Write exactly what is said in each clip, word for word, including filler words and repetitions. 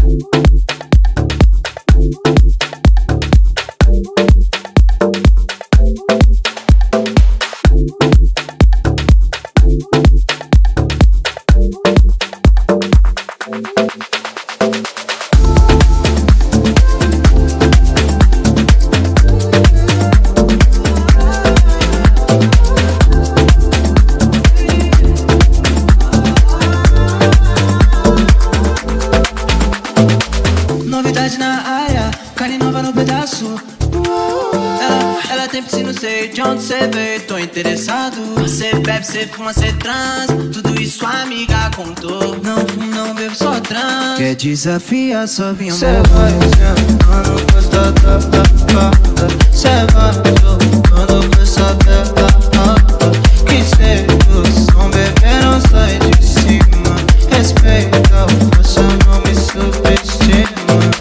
Novidade na área, carne nova no pedaço. Ela, ela tem piscina, não sei de onde cê veio, tô interessado. Cê bebe, cê fuma, cê trans, tudo isso a amiga contou. Não fumo, não bebo, só trans. Quer desafiar, só vinha amor. Cê vai sentando com essa tapada, cê vai jogando com essa tapada. Que sedução, bebê, não sai de cima. Respeita o força, não me subestima.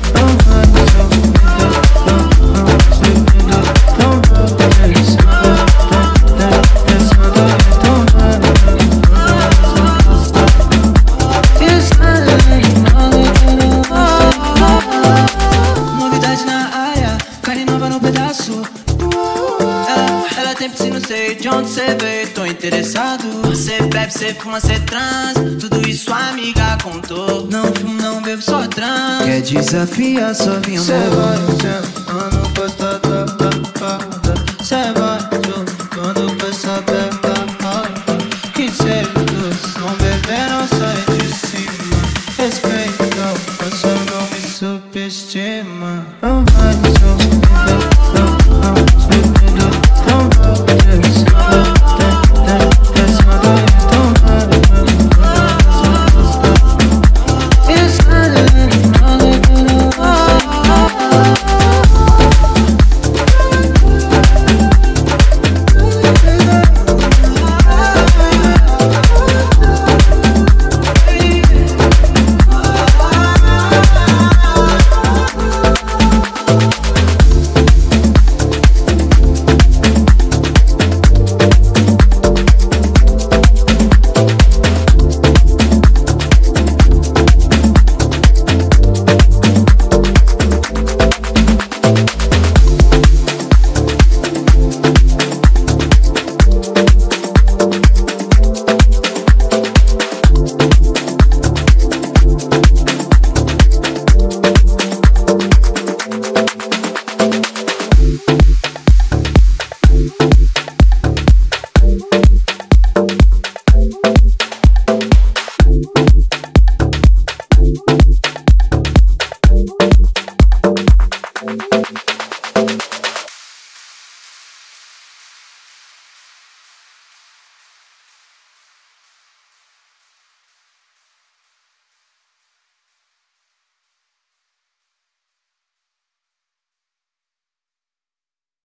Ela tem piscina, não sei de onde cê veio, tô interessado. Cê bebe, cê fuma, cê trans, tudo isso a amiga contou. Não fumo, não bebo, só trans. Quer desafiar, só vinha amor. Cê vai sentando com essa tapada, cê vai jogando com essa tapada. Que sedução, bebê, não sai de cima. Respeita, você não me subestima. Não vai